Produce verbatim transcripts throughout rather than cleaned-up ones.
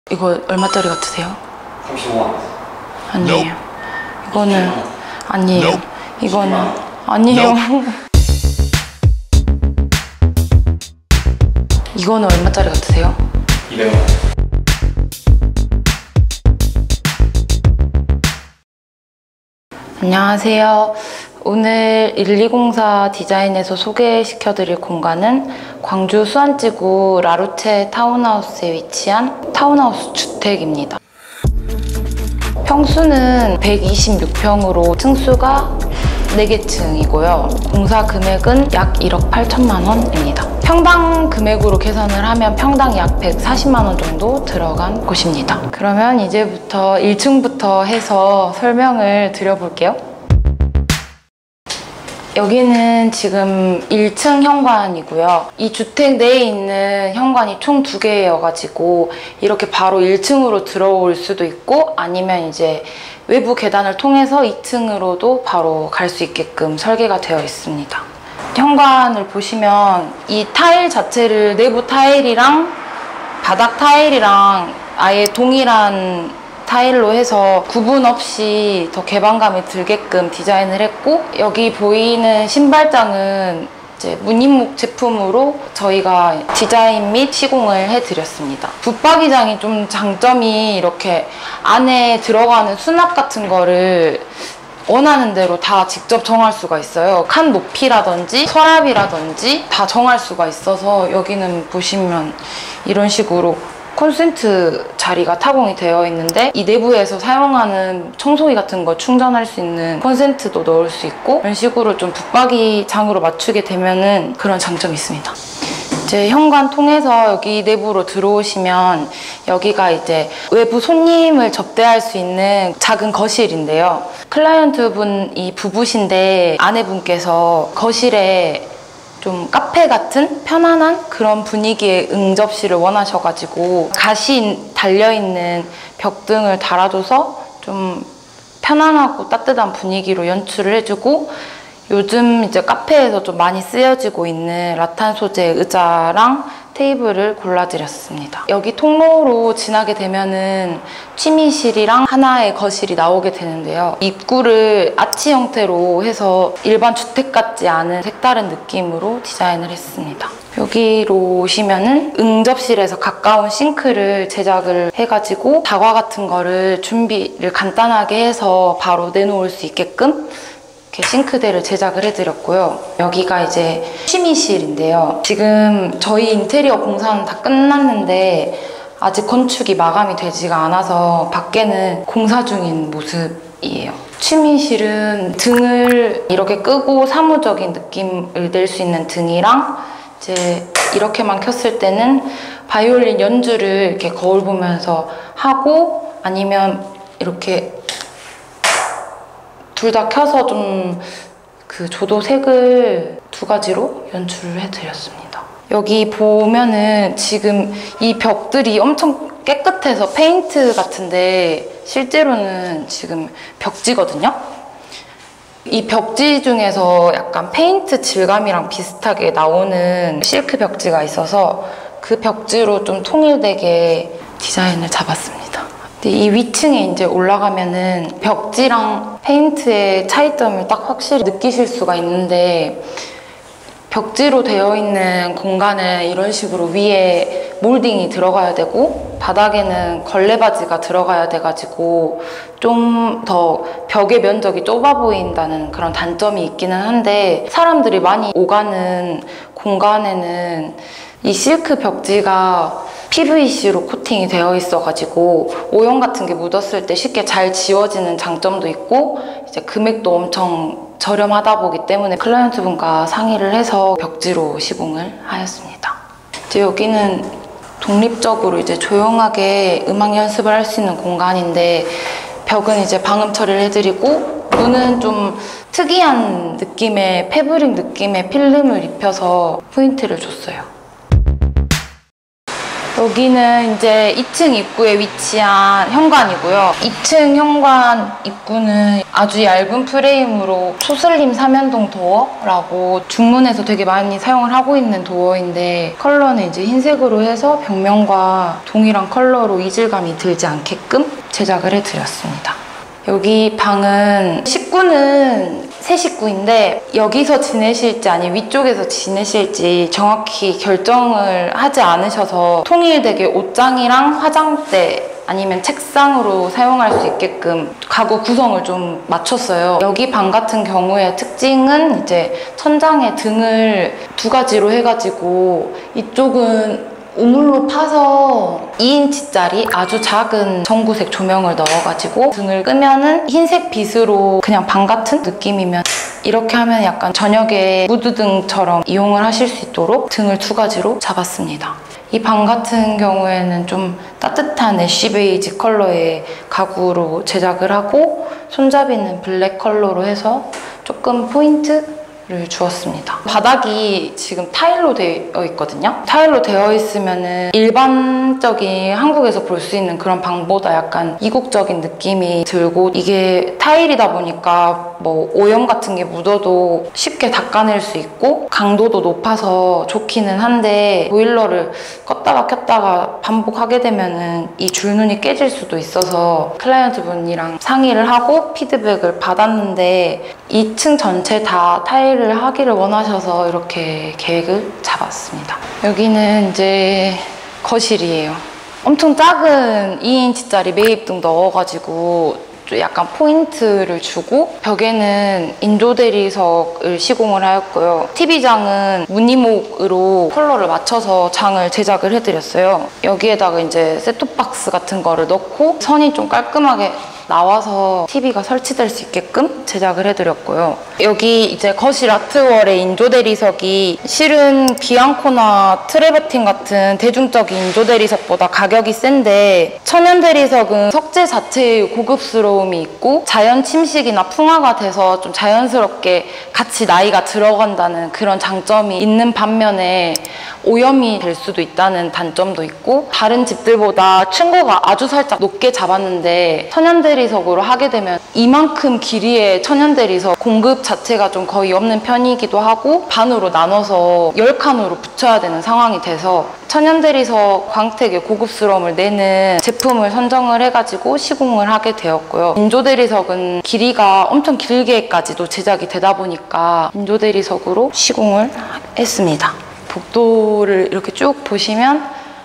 이거 얼마짜리 같으세요? 삼십오만 원. 아니에요. 이거는 아니에요. 이거는 아니에요. 이거는 얼마짜리 같으세요? 이백만 원. 안녕하세요. 오늘 일이공사 디자인에서 소개시켜드릴 공간은 광주 수안지구 라루체 타운하우스에 위치한 타운하우스 주택입니다. 평수는 백이십육 평으로 층수가 네 개 층이고요. 공사 금액은 약 일억 팔천만 원입니다. 평당 금액으로 계산을 하면 평당 약 백사십만 원 정도 들어간 곳입니다. 그러면 이제부터 일 층부터 해서 설명을 드려볼게요. 여기는 지금 일 층 현관이고요. 이 주택 내에 있는 현관이 총 두 개여가지고 이렇게 바로 일 층으로 들어올 수도 있고 아니면 이제 외부 계단을 통해서 이 층으로도 바로 갈 수 있게끔 설계가 되어 있습니다. 현관을 보시면 이 타일 자체를 내부 타일이랑 바닥 타일이랑 아예 동일한 타일로 해서 구분 없이 더 개방감이 들게끔 디자인을 했고, 여기 보이는 신발장은 이제 무늬목 제품으로 저희가 디자인 및 시공을 해드렸습니다. 붙박이장이 좀 장점이 이렇게 안에 들어가는 수납 같은 거를 원하는 대로 다 직접 정할 수가 있어요. 칸 높이라든지 서랍이라든지 다 정할 수가 있어서 여기는 보시면 이런 식으로 콘센트 자리가 타공이 되어 있는데 이 내부에서 사용하는 청소기 같은 거 충전할 수 있는 콘센트도 넣을 수 있고 이런 식으로 좀 붙박이장으로 맞추게 되면은 그런 장점이 있습니다. 이제 현관 통해서 여기 내부로 들어오시면 여기가 이제 외부 손님을 접대할 수 있는 작은 거실인데요. 클라이언트 분이 부부신데 아내분께서 거실에 좀 카페 같은 편안한 그런 분위기의 응접실을 원하셔가지고 가시 달려있는 벽등을 달아줘서 좀 편안하고 따뜻한 분위기로 연출을 해주고, 요즘 이제 카페에서 좀 많이 쓰여지고 있는 라탄 소재 의자랑 테이블을 골라드렸습니다. 여기 통로로 지나게 되면은 취미실이랑 하나의 거실이 나오게 되는데요. 입구를 아치 형태로 해서 일반 주택 같지 않은 색다른 느낌으로 디자인을 했습니다. 여기로 오시면은 응접실에서 가까운 싱크를 제작을 해가지고 다과 같은 거를 준비를 간단하게 해서 바로 내놓을 수 있게끔 이렇게 싱크대를 제작을 해드렸고요. 여기가 이제 취미실인데요. 지금 저희 인테리어 공사는 다 끝났는데 아직 건축이 마감이 되지가 않아서 밖에는 공사 중인 모습이에요. 취미실은 등을 이렇게 끄고 사무적인 느낌을 낼 수 있는 등이랑 이제 이렇게만 켰을 때는 바이올린 연주를 이렇게 거울 보면서 하고, 아니면 이렇게 둘 다 켜서 좀 그 조도색을 두 가지로 연출을 해드렸습니다. 여기 보면은 지금 이 벽들이 엄청 깨끗해서 페인트 같은데 실제로는 지금 벽지거든요. 이 벽지 중에서 약간 페인트 질감이랑 비슷하게 나오는 실크 벽지가 있어서 그 벽지로 좀 통일되게 디자인을 잡았습니다. 이 위층에 이제 올라가면은 벽지랑 페인트의 차이점을 딱 확실히 느끼실 수가 있는데, 벽지로 되어 있는 공간은 이런 식으로 위에 몰딩이 들어가야 되고 바닥에는 걸레바지가 들어가야 돼가지고 좀 더 벽의 면적이 좁아 보인다는 그런 단점이 있기는 한데, 사람들이 많이 오가는 공간에는 이 실크 벽지가 피브이씨로 코팅이 되어 있어가지고 오염 같은 게 묻었을 때 쉽게 잘 지워지는 장점도 있고, 이제 금액도 엄청 저렴하다 보기 때문에 클라이언트 분과 상의를 해서 벽지로 시공을 하였습니다. 이제 여기는 독립적으로 이제 조용하게 음악 연습을 할 수 있는 공간인데, 벽은 이제 방음 처리를 해드리고 문은 좀 특이한 느낌의 패브릭 느낌의 필름을 입혀서 포인트를 줬어요. 여기는 이제 이 층 입구에 위치한 현관이고요. 이 층 현관 입구는 아주 얇은 프레임으로 소슬림 삼연동 도어라고 중문에서 되게 많이 사용을 하고 있는 도어인데, 컬러는 이제 흰색으로 해서 벽면과 동일한 컬러로 이질감이 들지 않게끔 제작을 해드렸습니다. 여기 방은 식구는 세 식구인데 여기서 지내실지 아니면 위쪽에서 지내실지 정확히 결정을 하지 않으셔서 통일되게 옷장이랑 화장대 아니면 책상으로 사용할 수 있게끔 가구 구성을 좀 맞췄어요. 여기 방 같은 경우에 특징은 이제 천장에 등을 두 가지로 해가지고 이쪽은 우물로 파서 이 인치짜리 아주 작은 전구색 조명을 넣어가지고 등을 끄면은 흰색 빛으로 그냥 방 같은 느낌이면, 이렇게 하면 약간 저녁에 무드등처럼 이용을 하실 수 있도록 등을 두 가지로 잡았습니다. 이 방 같은 경우에는 좀 따뜻한 애쉬 베이지 컬러의 가구로 제작을 하고 손잡이는 블랙 컬러로 해서 조금 포인트 를 주었습니다. 바닥이 지금 타일로 되어 있거든요. 타일로 되어 있으면은 일반적인 한국에서 볼 수 있는 그런 방보다 약간 이국적인 느낌이 들고, 이게 타일이다 보니까 뭐 오염 같은 게 묻어도 쉽게 닦아낼 수 있고 강도도 높아서 좋기는 한데, 보일러를 껐다가 켰다가 반복하게 되면은 이 줄눈이 깨질 수도 있어서 클라이언트 분이랑 상의를 하고 피드백을 받았는데 이 층 전체 다 타일을 하기를 원하셔서 이렇게 계획을 잡았습니다. 여기는 이제 거실이에요. 엄청 작은 이 인치짜리 매입등 넣어가지고 좀 약간 포인트를 주고, 벽에는 인조 대리석을 시공을 하였고요. 티비장은 무늬목으로 컬러를 맞춰서 장을 제작을 해드렸어요. 여기에다가 이제 셋톱박스 같은 거를 넣고 선이 좀 깔끔하게 나와서 티비가 설치될 수 있게끔 제작을 해드렸고요. 여기 이제 거실 아트월의 인조 대리석이 실은 비앙코나 트레버틴 같은 대중적인 인조 대리석보다 가격이 센데, 천연 대리석은 석재 자체의 고급스러움이 있고 자연 침식이나 풍화가 돼서 좀 자연스럽게 같이 나이가 들어간다는 그런 장점이 있는 반면에 오염이 될 수도 있다는 단점도 있고, 다른 집들보다 층고가 아주 살짝 높게 잡았는데 천연 대리석으로 하게 되면 이만큼 길이의 천연 대리석 공급 자체가 좀 거의 없는 편이기도 하고, 반으로 나눠서 열 칸으로 붙여야 되는 상황이 돼서 천연 대리석 광택의 고급스러움을 내는 제품을 선정을 해가지고 시공을 하게 되었고요. 인조 대리석은 길이가 엄청 길게까지도 제작이 되다 보니까 인조 대리석으로 시공을 했습니다. 복도를 이렇게 쭉 보시면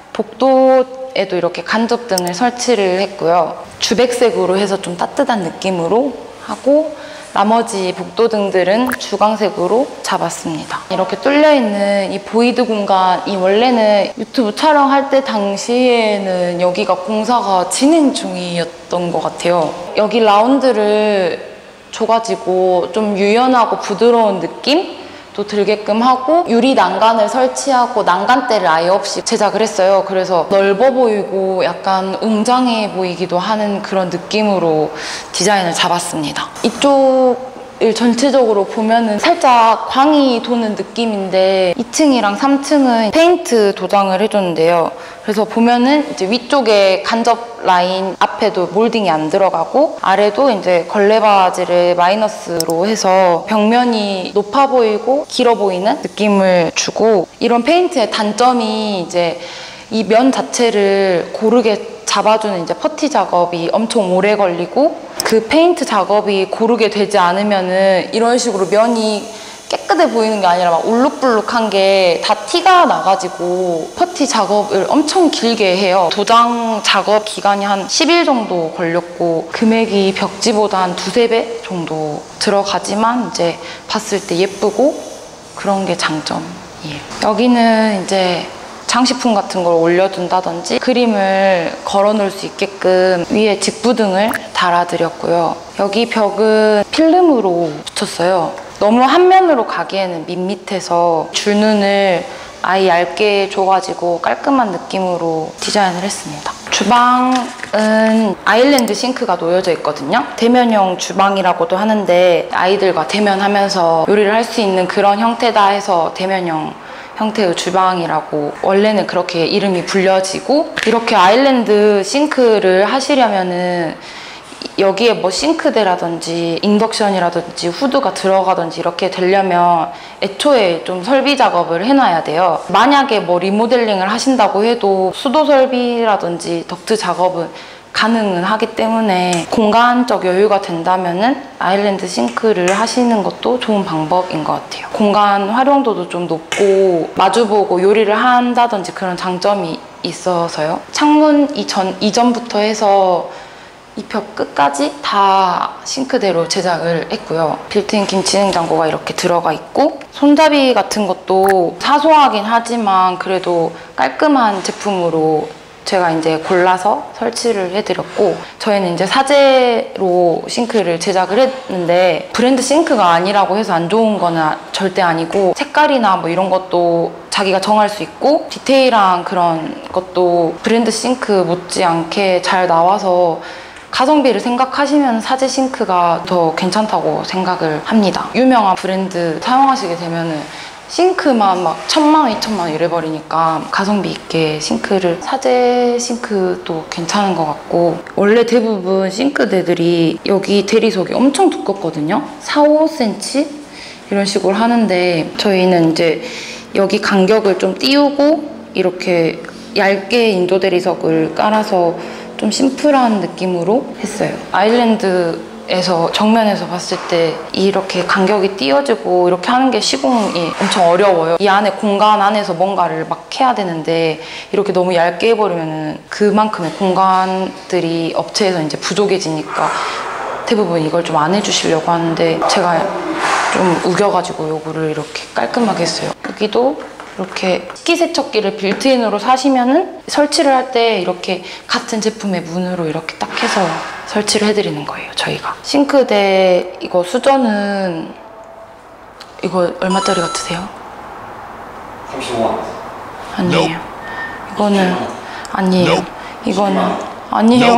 복도에도 이렇게 간접등을 설치를 했고요. 주백색으로 해서 좀 따뜻한 느낌으로 하고, 나머지 복도등들은 주광색으로 잡았습니다. 이렇게 뚫려있는 이 보이드 공간이 원래는 유튜브 촬영할 때 당시에는 여기가 공사가 진행 중이었던 것 같아요. 여기 라운드를 줘가지고 좀 유연하고 부드러운 느낌? 또 들게끔 하고, 유리 난간을 설치하고 난간대를 아예 없이 제작을 했어요. 그래서 넓어 보이고 약간 웅장해 보이기도 하는 그런 느낌으로 디자인을 잡았습니다. 이쪽을 전체적으로 보면은 살짝 광이 도는 느낌인데 이 층이랑 삼 층은 페인트 도장을 해줬는데요. 그래서 보면은 이제 위쪽에 간접 라인 앞에도 몰딩이 안 들어가고, 아래도 이제 걸레바지를 마이너스로 해서 벽면이 높아 보이고 길어 보이는 느낌을 주고, 이런 페인트의 단점이 이제 이 면 자체를 고르게 잡아주는 이제 퍼티 작업이 엄청 오래 걸리고, 그 페인트 작업이 고르게 되지 않으면은 이런 식으로 면이 깨끗해 보이는 게 아니라 막 울룩불룩한 게 다 티가 나가지고 퍼티 작업을 엄청 길게 해요. 도장 작업 기간이 한 십 일 정도 걸렸고, 금액이 벽지보다 한 두세 배 정도 들어가지만 이제 봤을 때 예쁘고 그런 게 장점이에요. 여기는 이제 장식품 같은 걸 올려둔다든지 그림을 걸어 놓을 수 있게끔 위에 직부등을 달아드렸고요. 여기 벽은 필름으로 붙였어요. 너무 한 면으로 가기에는 밋밋해서 줄눈을 아예 얇게 줘가지고 깔끔한 느낌으로 디자인을 했습니다. 주방은 아일랜드 싱크가 놓여져 있거든요. 대면형 주방이라고도 하는데 아이들과 대면하면서 요리를 할 수 있는 그런 형태다 해서 대면형 형태의 주방이라고 원래는 그렇게 이름이 불려지고, 이렇게 아일랜드 싱크를 하시려면은 여기에 뭐 싱크대라든지 인덕션이라든지 후드가 들어가든지 이렇게 되려면 애초에 좀 설비 작업을 해놔야 돼요. 만약에 뭐 리모델링을 하신다고 해도 수도 설비라든지 덕트 작업은 가능은 하기 때문에 공간적 여유가 된다면은 아일랜드 싱크를 하시는 것도 좋은 방법인 것 같아요. 공간 활용도도 좀 높고 마주보고 요리를 한다든지 그런 장점이 있어서요. 창문 이전, 이전부터 해서 이 벽 끝까지 다 싱크대로 제작을 했고요. 빌트인 김치 냉장고가 이렇게 들어가 있고, 손잡이 같은 것도 사소하긴 하지만 그래도 깔끔한 제품으로 제가 이제 골라서 설치를 해드렸고, 저희는 이제 사제로 싱크를 제작을 했는데 브랜드 싱크가 아니라고 해서 안 좋은 거는 절대 아니고, 색깔이나 뭐 이런 것도 자기가 정할 수 있고 디테일한 그런 것도 브랜드 싱크 못지않게 잘 나와서 가성비를 생각하시면 사제 싱크가 더 괜찮다고 생각을 합니다. 유명한 브랜드 사용하시게 되면은 싱크만 막 천만 원, 이천만 원 이래버리니까 가성비 있게 싱크를, 사제 싱크도 괜찮은 것 같고, 원래 대부분 싱크대들이 여기 대리석이 엄청 두껍거든요. 사, 오 센티미터 이런 식으로 하는데 저희는 이제 여기 간격을 좀 띄우고 이렇게 얇게 인조 대리석을 깔아서 좀 심플한 느낌으로 했어요. 아일랜드에서 정면에서 봤을 때 이렇게 간격이 띄어지고 이렇게 하는 게 시공이 엄청 어려워요. 이 안에 공간 안에서 뭔가를 막 해야 되는데 이렇게 너무 얇게 해버리면 그만큼의 공간들이 업체에서 이제 부족해지니까 대부분 이걸 좀 안 해주시려고 하는데 제가 좀 우겨가지고 요거를 이렇게 깔끔하게 했어요. 여기도 이렇게 식기세척기를 빌트인으로 사시면은 설치를 할 때 이렇게 같은 제품의 문으로 이렇게 딱 해서 설치를 해드리는 거예요, 저희가. 싱크대 이거 수저는 이거 얼마짜리 같으세요? 삼십오 원. 아니에요. 이거는 아니에요. 이거는 아니에요.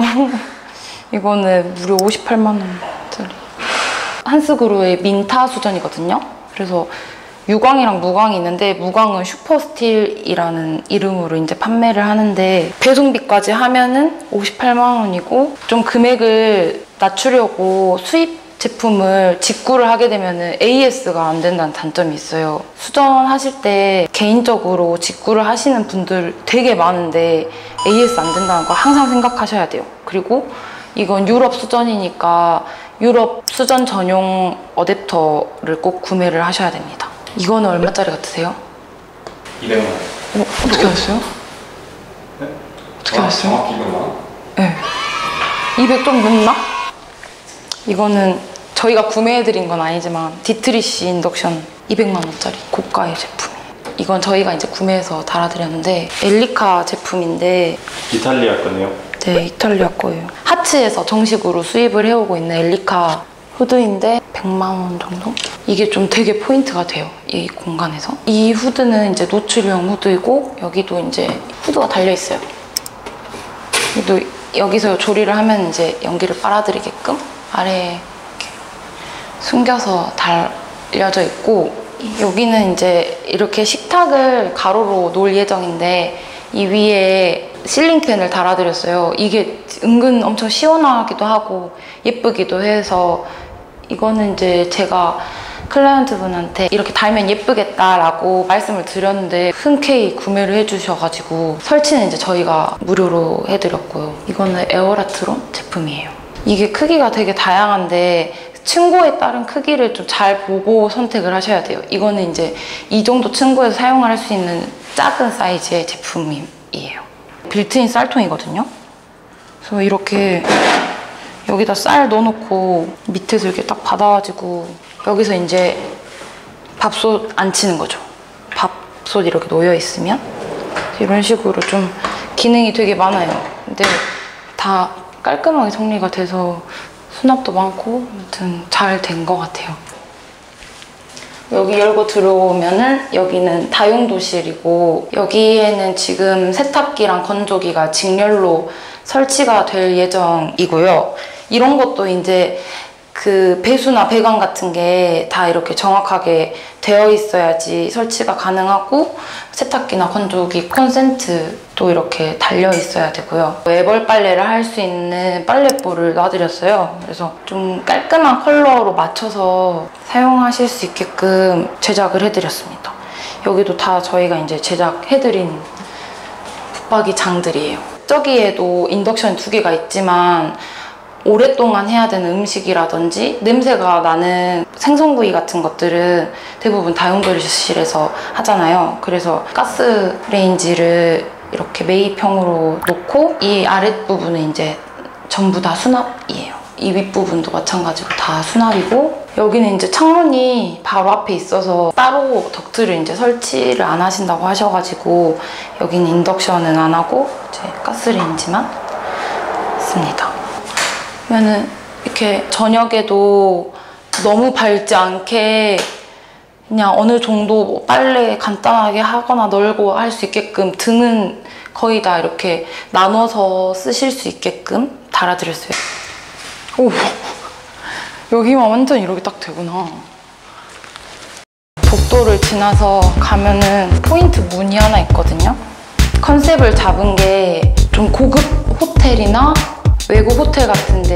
이거는 무려 오십팔만 원짜리. 한스그루의 민타 수전이거든요. 그래서 유광이랑 무광이 있는데, 무광은 슈퍼스틸이라는 이름으로 이제 판매를 하는데 배송비까지 하면은 오십팔만 원이고, 좀 금액을 낮추려고 수입 제품을 직구를 하게 되면은 에이에스가 안 된다는 단점이 있어요. 수전하실 때 개인적으로 직구를 하시는 분들 되게 많은데 에이에스 안 된다는 거 항상 생각하셔야 돼요. 그리고 이건 유럽 수전이니까 유럽 수전 전용 어댑터를 꼭 구매를 하셔야 됩니다. 이거는 얼마짜리 같으세요? 이백만 원. 어, 어떻게 아셨어요? 네? 어떻게 아셨어요? 정확히 이백만 원? 네. 이백 좀 넘나? 이거는 저희가 구매해드린 건 아니지만 디트리시 인덕션 이백만 원짜리 고가의 제품. 이건 저희가 이제 구매해서 달아드렸는데 엘리카 제품인데, 이탈리아 거네요? 네, 이탈리아 거예요. 하츠에서 정식으로 수입을 해오고 있는 엘리카 후드인데 백만 원 정도? 이게 좀 되게 포인트가 돼요, 이 공간에서. 이 후드는 이제 노출형 후드이고, 여기도 이제 후드가 달려있어요. 또 여기서 조리를 하면 이제 연기를 빨아들이게끔 아래에 이렇게 숨겨서 달려져 있고, 여기는 이제 이렇게 식탁을 가로로 놓을 예정인데 이 위에 실링팬을 달아드렸어요. 이게 은근 엄청 시원하기도 하고 예쁘기도 해서, 이거는 이제 제가 클라이언트 분한테 이렇게 달면 예쁘겠다라고 말씀을 드렸는데 흔쾌히 구매를 해주셔가지고 설치는 이제 저희가 무료로 해드렸고요. 이거는 에어라트론 제품이에요. 이게 크기가 되게 다양한데 층고에 따른 크기를 좀 잘 보고 선택을 하셔야 돼요. 이거는 이제 이 정도 층고에서 사용을 할 수 있는 작은 사이즈의 제품이에요. 빌트인 쌀통이거든요. 그래서 이렇게 여기다 쌀 넣어놓고 밑에서 이렇게 딱 받아가지고 여기서 이제 밥솥 안 치는 거죠. 밥솥 이렇게 놓여 있으면 이런 식으로 좀 기능이 되게 많아요. 근데 다 깔끔하게 정리가 돼서 수납도 많고 아무튼 잘 된 것 같아요. 여기 열고 들어오면은 여기는 다용도실이고, 여기에는 지금 세탁기랑 건조기가 직렬로 설치가 될 예정이고요. 이런 것도 이제 그 배수나 배관 같은 게 다 이렇게 정확하게 되어 있어야지 설치가 가능하고 세탁기나 건조기 콘센트도 이렇게 달려 있어야 되고요. 애벌 빨래를 할 수 있는 빨랫볼을 놔드렸어요. 그래서 좀 깔끔한 컬러로 맞춰서 사용하실 수 있게끔 제작을 해드렸습니다. 여기도 다 저희가 이제 제작해드린 붙박이 장들이에요. 저기에도 인덕션 두 개가 있지만 오랫동안 해야 되는 음식이라든지 냄새가 나는 생선구이 같은 것들은 대부분 다용도실에서 하잖아요. 그래서 가스레인지를 이렇게 매입형으로 놓고 이 아랫부분은 이제 전부 다 수납이에요. 이 윗부분도 마찬가지로 다 수납이고, 여기는 이제 창문이 바로 앞에 있어서 따로 덕트를 이제 설치를 안 하신다고 하셔가지고 여기는 인덕션은 안 하고 이제 가스레인지만 씁니다. 그러면은 이렇게 저녁에도 너무 밝지 않게 그냥 어느 정도 뭐 빨래 간단하게 하거나 널고 할 수 있게끔 등은 거의 다 이렇게 나눠서 쓰실 수 있게끔 달아드렸어요. 오, 여기만 완전 이렇게 딱 되구나. 복도를 지나서 가면은 포인트 문이 하나 있거든요. 컨셉을 잡은 게 좀 고급 호텔이나 외국 호텔 같은데